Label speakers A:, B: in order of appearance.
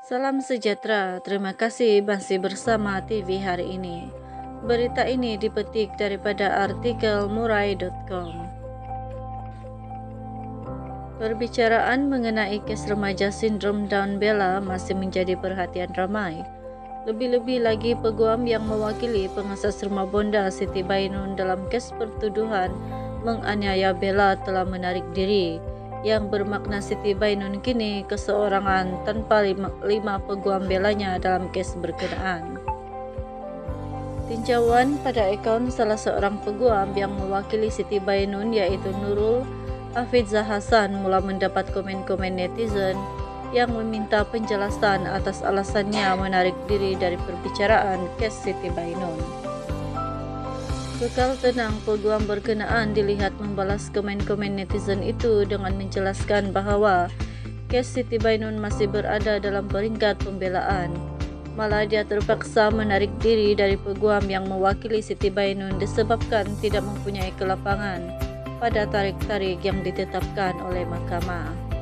A: Salam sejahtera, terima kasih masih bersama TV hari ini. Berita ini dipetik daripada artikel murai.com. Perbicaraan mengenai kes remaja sindrom Down Bella masih menjadi perhatian ramai. Lebih-lebih lagi peguam yang mewakili pengasas rumah bonda Siti Bainun dalam kes pertuduhan menganiaya Bella telah menarik diri, yang bermakna Siti Bainun kini keseorangan tanpa lima peguam belanya dalam kes berkenaan. Tinjauan pada akaun salah seorang peguam yang mewakili Siti Bainun yaitu Nurul Hafizah Hasan mula mendapat komen-komen netizen yang meminta penjelasan atas alasannya menarik diri dari perbicaraan kes Siti Bainun. Kekal tenang, peguam berkenaan dilihat membalas komen-komen netizen itu dengan menjelaskan bahwa kes Siti Bainun masih berada dalam peringkat pembelaan. Malah dia terpaksa menarik diri dari peguam yang mewakili Siti Bainun disebabkan tidak mempunyai kelapangan pada tarik-tarik yang ditetapkan oleh mahkamah.